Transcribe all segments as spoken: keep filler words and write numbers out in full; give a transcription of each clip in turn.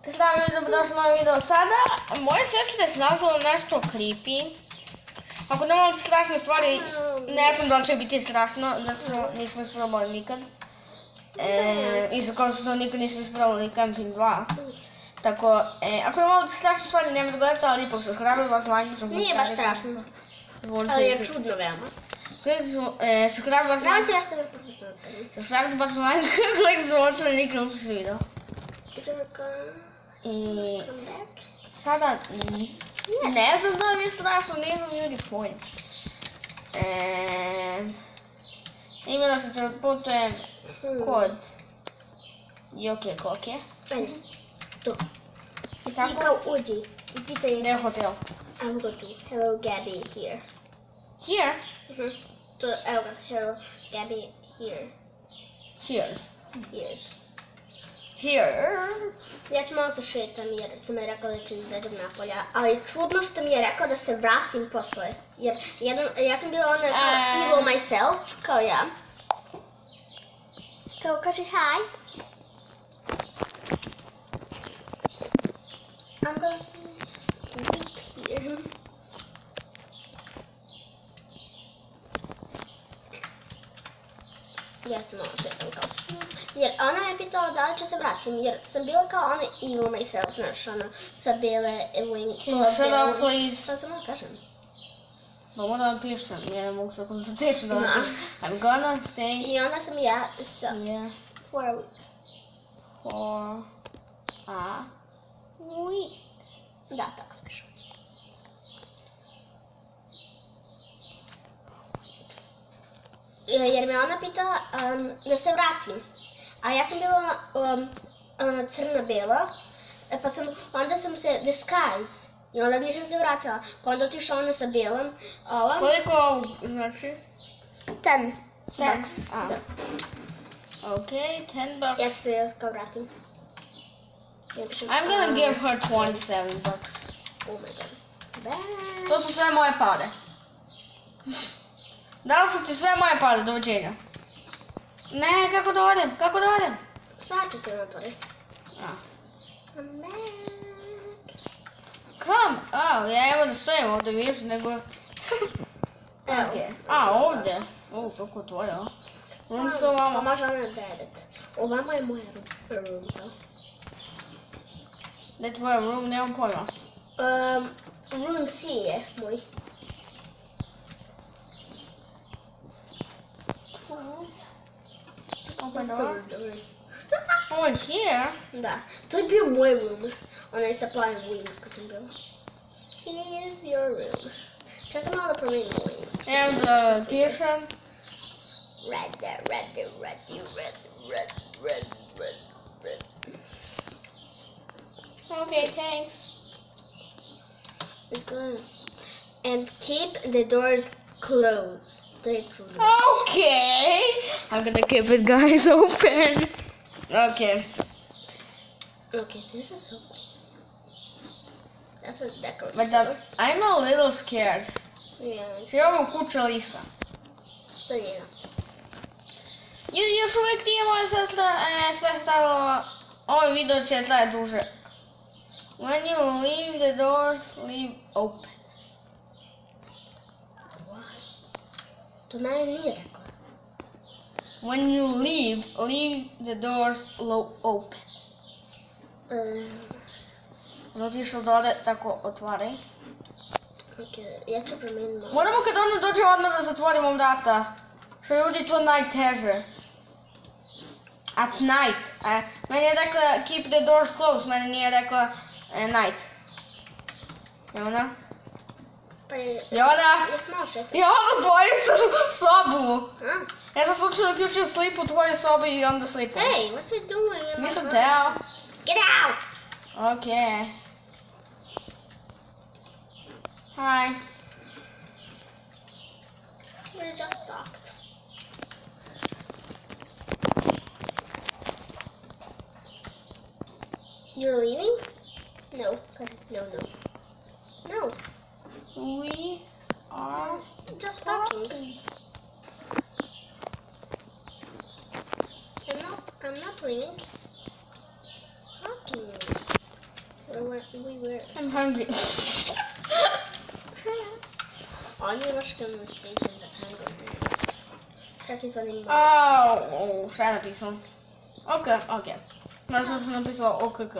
Stavljaju dobrodošli na ovaj video. Sada, moje sestre se nazvalo nešto creepy. Ako ne mogu strašne stvari, ne znam da li će biti strašno, zato što nismo isprobali nikad. E, isto kao što nikad nismo isprobali Camping dva. Tako, e, ako ne mogu strašne stvari, nema da gledate, ali ipak subscribe, vas like, nije baš strašno, ali je čudno veoma. E, subscribe, vas like, Znam se ja što je profesionalno. subscribe, vas like, like zvonce da nikad ne pusti video. I sada, ne znam da mi je strašno, nemam ljudi pojma. Ima da se teleportujem kod Joke Koke. Ajde, tu. I ti kao uđi i pitaj je. Gdje je hotel? Evo ga tu. Hello, Gabby is here. Here? To, evo ga, hello, Gabby here. Here's. Here's. Here. Ja ću malo se šetam jer sam je rekao da ću izađem napolja, ali čudno što mi je rekao da se vratim posle, jer jedan, ja sam bila ona kao evil myself, kao ja. Kao kaži hi. I'm gonna sleep here. Ja sam malo šetam kao. Jer ona je pitala da li će se vratim, jer sam bila kao ona evil myself, znaš, ona sa bele wing. Can you shut up, please? Šta sam ja kažem? Pa moram da vam pišem, ja ne mogu se koncentrirati da vam pišem. I'm gonna stay I onda sam ja sa... here For a week. for a week. Da, tako se piše. Jer me ona pitala um, da se vratim. A ja sam bila um, um, crna-bela, pa sam, onda sam se disguise. I onda nisam se vratila. Pa onda otišla ona sa belom. Ova. Koliko ovo znači? Ten. Ten. Bucks. A. Da. Ok, ten bucks. Ja ću se još kao vratim. Ja pišem, I'm gonna um, give her twenty-seven bucks. Oh my god. Bye. To su sve moje pare. Dali su ti sve moje pare, doviđenja. Ne, kako da odem, kako da odem? Sad ću te natvori. A. I'm back. Come, a, ja evo da stojim ovdje više nego... Evo. Ok, a ovdje. O, kako tvoje, o. Room su Pa vama. može ona da edet. Ovamo je moja room. room da. Gdje je tvoja room, nemam pojma. Um, room C je moj. Open door. Oh, here? Da, to je bio moj room. Onaj sa plavim wings kad sam bila. Here's your room. Čekaj malo da promijenim wings. Evo da pišem. Red, red, red, red, red, red, red, red, red. Okay, thanks. It's good. And keep the doors closed. To je čudno. Okay. I'm gonna keep it, guys, open. Okay. Okay, this is so cool. That's a decorative. But um, I'm a little scared. Yeah, Svi ovo kuća lisa. to je. Ljudi, još uvijek nije moja sestra e, sve stavila. Ovaj video će trajati duže. When you leave the doors, leave open. To mene nije rekla. When you leave, leave the doors low open. Um, Ono otišao dole, tako otvaraj. ok, ja ću promijeniti malo. Moramo kad ona dođe odmah da zatvorimo vrata. Što ljudi to najteže. At night. E, meni je rekla keep the doors closed, meni nije rekla e, night. Jovana? Pa je... Jovana? Ja sam malo šetila. Jovana, otvori sobu! A? Ja sam slučajno uključio slip u tvojoj sobi i onda slipu. Hey, what you doing? Nisam teo. Get out! Okay. Hi. We just talked. You're leaving? No. No, no. No. We are Just talking. I'm not, I'm not leaving. Talking. we were. I'm hungry. Oni još conversations at hungry. Čak i to ne ima. Au, šta je napisao? Ok, ok. Znaš što sam napisao O K K.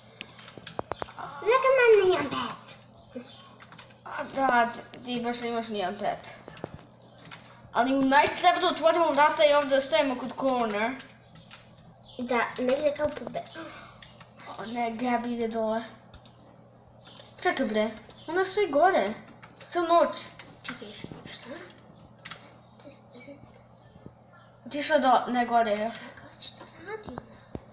Neka man nijem pet. A da, ti baš imaš nijedan pet. Ali u night treba da otvorimo vrata i ovdje stojimo kod corner. Da, negdje kao po bed. O ne, Gabi ide dole. Čekaj bre, ona stoji gore. Cijelu noć. Čekaj, šta? Ti što do, ne gore još. Kako će to radi ona?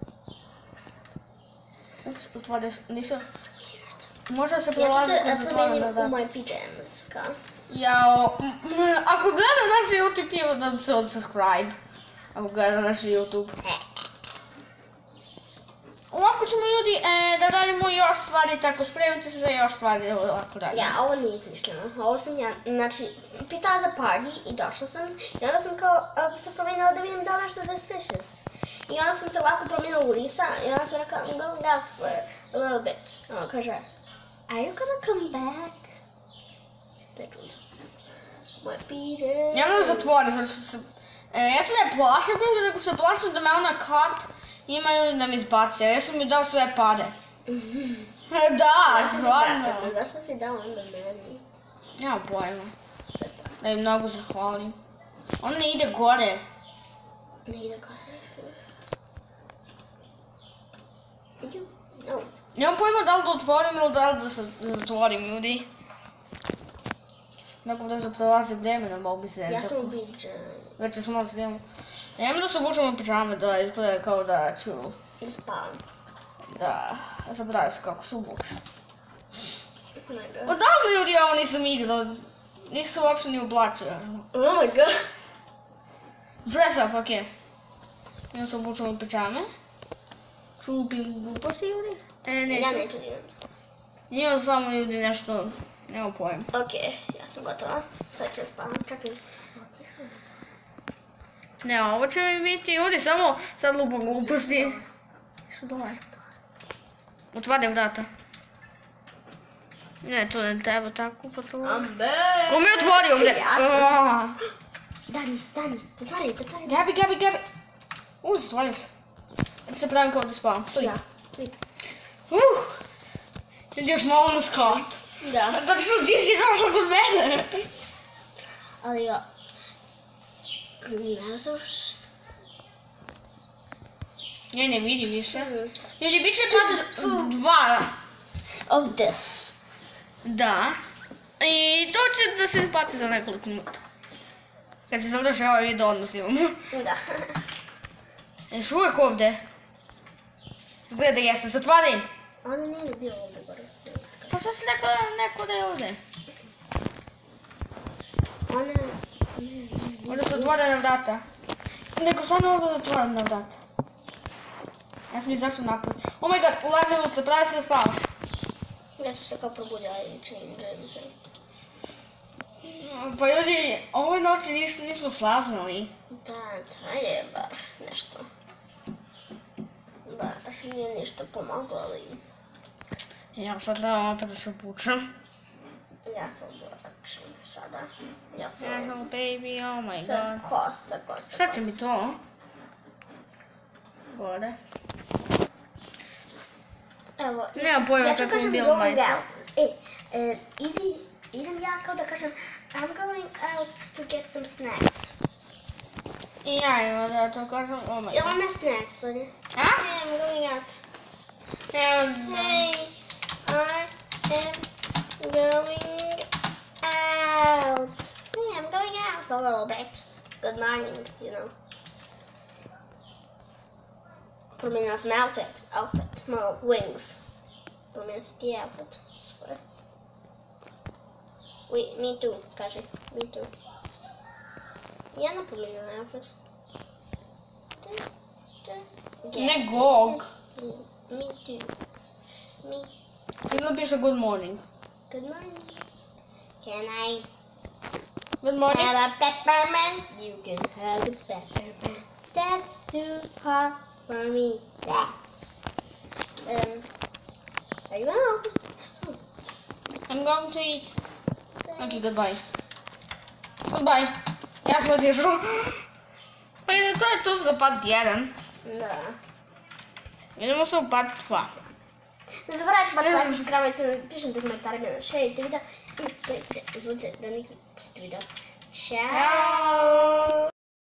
Ups, otvorio sam, nisam. Možda se Ja prolazi ću kroz se otvoreno promenim u vrata. moj pijamas, kao. Jao, mm, mm, ako gleda naš YouTube, evo da se odsubscribe. Ako gleda naš YouTube. Ovako ćemo ljudi e, da radimo još stvari, tako spremite se za još stvari, evo ovako radimo. Ja, ovo nije izmišljeno. Ovo sam ja, znači, pitala za party i došla sam. I onda sam kao uh, se promijenila da vidim da li nešto suspicious. I onda sam se ovako promijenila u Lisa i onda sam rekla, I'm going out for a little bit. I onda kaže, are you gonna come back? To je čudo. Moje piže. Ja moram zatvori, zato što se... E, ja se ne plašim ljudi, nego se plašim da me ona kad ima ili da mi izbaci, ja sam mi dao sve pare. Da, stvarno. Zašto si dao onda meni? Nema pojma. Da im mnogo zahvalim. On ne ide gore. Ne ide gore. Idu? No. Nemam pojma da li da otvorim ili da li da se zatvorim ljudi. Nakon da se prolazi vrijeme da mogu bi se Ja sam ubiđen. Već ćeš malo snimati. Nemam da se obučemo u pijame da izgleda kao da ću... Da spavam. Da, zaboravio se kako se obučem. Oh my god. Odavno ljudi ovo nisam igrao. Nisu se uopšte ni oblačili. Oh my god. Dress up, okej. Ja se obučemo u pijame. Čulupim gluposti ljudi. E, neću. Ja neću da idem. Nije samo ljudi nešto... Nema pojma. Okej, ja sam gotova. Sad ću spavam. Čekaj. Ne, ovo će mi biti ljudi samo sad lupam gluposti. Što dolazi? Otvori vrata. Ne, to ne treba tako pa to... I'm back. Ko mi je otvorio ovdje? Ja sam. Ah. Dani, Dani, zatvari, zatvari. Gabi, Gabi, Gabi. U, zatvorio se. Da se pravim kao da spavam. Sli. Ja. Sli. Uh. Ljudi još malo na skat. Da. Zato što ti si došla kod mene. Ali ja... Ne znam što... Ne, ne vidi više. Ljudi, bit će part dva. Of this. Da. I to će da se isplati za nekoliko minuta. Kad se sam došao ovaj video odmah snimamo. Da. Ješ uvijek ovdje? Izgleda da jesam, zatvori! Ona nije bila ovdje gore. Pa što si neko, neko da je ovdje? Ona... Ovdje su otvorena vrata. Neko stvarno ovdje je otvorena vrata. Ja sam izašao naprijed. Oh my god, ulazim unutra, pravi se da spavaš. Ja sam se kao probudila i change se. Pa ljudi, ovoj noći nis, nismo slaznali. Da, to je bar nešto. Baš nije ništa pomoglo, ali... Ja sad trebam opet da se obučem. Ja se oblačim sada. Ja sam... Oh baby, oh my Sad god. kosa, kosa, Šta će mi to? Gore. Evo, Nemam pojma ja ću kako kažem bi bilo going majice. out. E, e, idi, idem ja kao da kažem I'm going out to get some snacks. I ja imam da to kažem, oh my Evo god. ne snacks, buddy. A? Hey, I'm going out. Evo, Hey, I am going out. Hey, I'm going out a little bit. Good morning, you know. Promijenila sam outfit, outfit, malo wings. Promijenila si ti outfit, skoro. Wait, me too, kaže, me too. Ja ne promijenila outfit. ne gog. Me too. Me. I napiše good morning. Good morning. Can I Good morning. have a peppermint? You can have a peppermint. That's too hot for me. Yeah. Um, Are you out? I'm going to eat. Okay, goodbye. Goodbye. Ja sam otišao. Pa ili to je to za part jedan. Da. Idemo se u part dva. Ne zaboravite baš da subscribe-ajte, pišite komentarima, šerite video i kliknite zvonce da nikad pustite video. Ćao!